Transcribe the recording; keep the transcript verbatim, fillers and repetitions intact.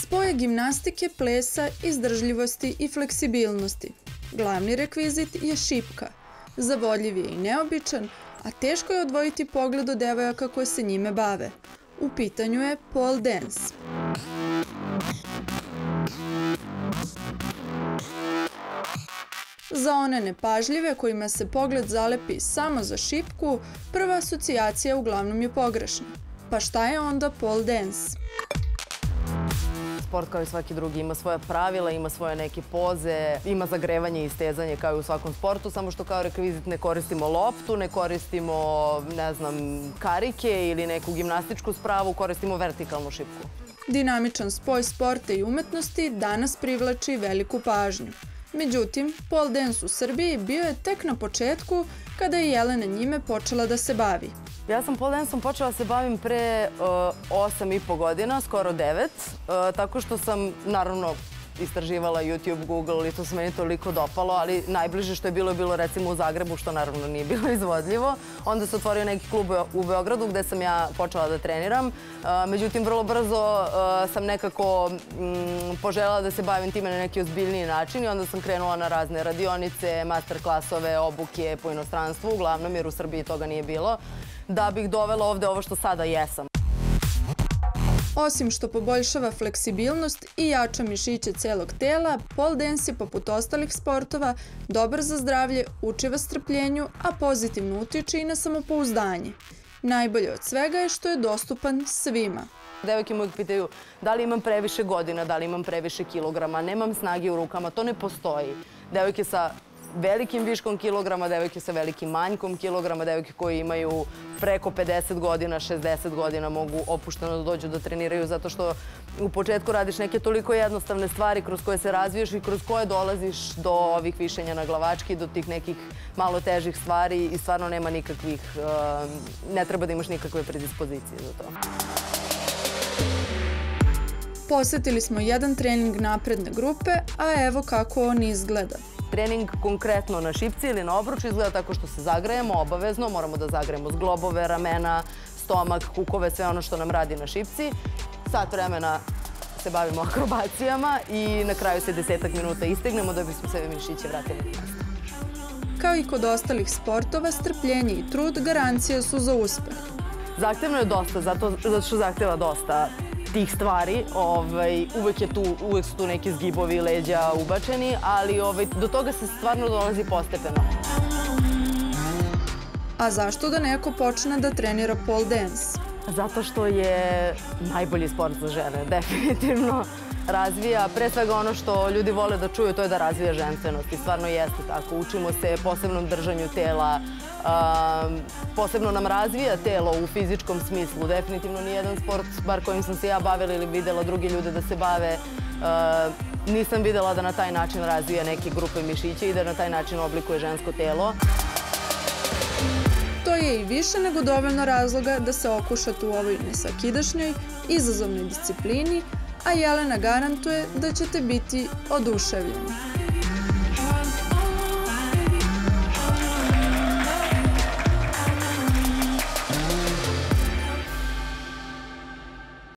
Spoj gimnastike, plesa, izdržljivosti i fleksibilnosti. Glavni rekvizit je šipka. Zavodljiv je i neobičan, a teško je odvojiti pogled od devojaka koje se njime bave. U pitanju je pole dance. Za one nepažljive kojima se pogled zalepi samo za šipku, prva asocijacija uglavnom je pogrešna. Pa šta je onda pole dance? Sport kao i svaki drugi ima svoja pravila, ima svoje neke poze, ima zagrevanje i stezanje kao i u svakom sportu, samo što kao rekvizit ne koristimo loptu, ne koristimo, ne znam, karike ili neku gimnastičku spravu, koristimo vertikalnu šipku. Dinamičan spoj sporta i umetnosti danas privlači veliku pažnju. Međutim, pole dance u Srbiji bio je tek na početku kada je Jelena njime počela da se bavi. Ja sam pole dance-om počela da se bavim pre osam i po godina, skoro devet, tako što sam, naravno, istraživala YouTube, Google i to se meni toliko dopalo, ali najbliže što je bilo je bilo recimo u Zagrebu, što naravno nije bilo izvodljivo. Onda se otvorio neki klub u Beogradu gde sam ja počela da treniram. Međutim, vrlo brzo sam nekako poželjela da se bavim time na neki ozbiljniji način i onda sam krenula na razne radionice, master klasove, obuke po inostranstvu, uglavnom jer u Srbiji toga nije bilo, da bih dovela ovde ovo što sada jesam. Osim što poboljšava fleksibilnost i jača mišiće celog tela, pole dance je poput ostalih sportova dobar za zdravlje, uči vas strpljenju, a pozitivno utiče i na samopouzdanje. Najbolje od svega je što je dostupan svima. Devojke me uvijek pitaju da li imam previše godina, da li imam previše kilograma, nemam snage u rukama, to ne postoji. Devojke sa velikim viškom kilograma, devojke sa velikim manjkom kilograma, devojke koje imaju preko pedeset godina, šezdeset godina mogu opušteno da dođu da treniraju zato što u početku radiš neke toliko jednostavne stvari kroz koje se razviješ i kroz koje dolaziš do ovih višenja na glavački, do tih nekih malo težih stvari i stvarno nema nikakvih, ne treba da imaš nikakve predispozicije za to. Posetili smo jedan trening napredne grupe, a evo kako on izgleda. Trening konkretno na šipci ili na obruču izgleda tako što se zagrejemo obavezno, moramo da zagrejemo zglobove, ramena, stomak, kukove, sve ono što nam radi na šipci. Sat vremena se bavimo akrobacijama i na kraju se desetak minuta istegnemo da bismo sve mišiće vratili na mjesto. Kao i kod ostalih sportova, strpljenje i trud garancija su za uspeh. Zahtevno je dosta, zato što zahteva dosta tih stvari. Uvek su tu neki zgibovi leđa ubačeni, ali do toga se stvarno dolazi postepeno. A zašto da neko počne da trenira pole dance? Zato što je najbolji sport za žene, definitivno. Razvija, pre svega ono što ljudi vole da čuju, to je da razvija ženstvenost i stvarno jeste tako. Učimo se posebnom držanju tela, posebno nam razvija telo u fizičkom smislu. Definitivno nijedan sport, bar kojim sam se ja bavila ili videla drugi ljude da se bave, nisam videla da na taj način razvija neke grupe mišića i da na taj način oblikuje žensko telo. To je i više nego dovoljno razloga da se okušate u ovoj nesvakidašnjoj, izazovnoj disciplini, a Jelena garantuje da ćete biti oduševljeni.